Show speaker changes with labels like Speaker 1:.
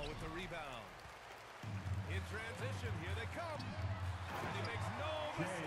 Speaker 1: ball with the rebound. In transition, here they come. And he makes no mistake.